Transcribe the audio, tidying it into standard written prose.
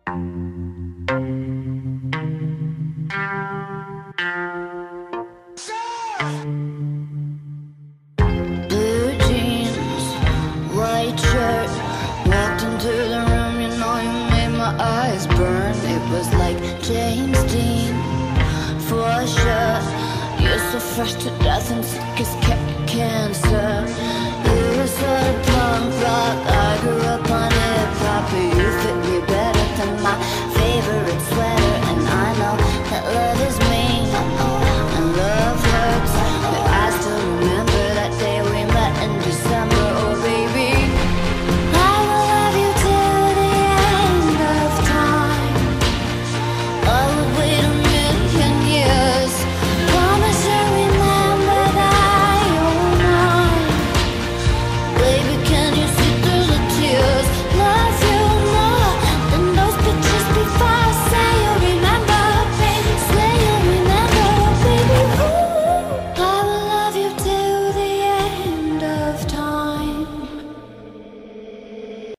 Blue jeans, white shirt, walked into the room, you know you made my eyes burn. It was like James Dean, for sure. You're so fresh to death and sick as cancer. You were sort of punk rock, I grew